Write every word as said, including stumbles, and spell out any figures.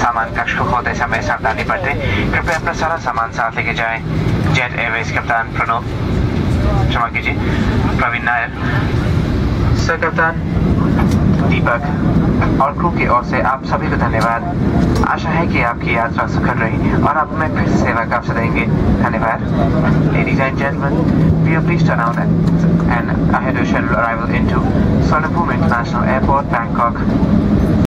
सामान कक्ष को खोलते समय सावधानी बरतें। कृपया अपना सारा सामान साथ लेके जाएं। जेट एयरवेज कप्तान प्रणव क्षमा कीजिए प्रवीण नायर, सर कप्तान दीपक और क्रू की ओर से आप सभी को धन्यवाद। आशा है कि आपकी यात्रा सुखद रही और आप हमें फिर से सेवा का अवसर देंगे। धन्यवाद। Ladies and gentlemen, we are pleased to announce an ahead of schedule arrival into Sonapum International Airport, Bangkok.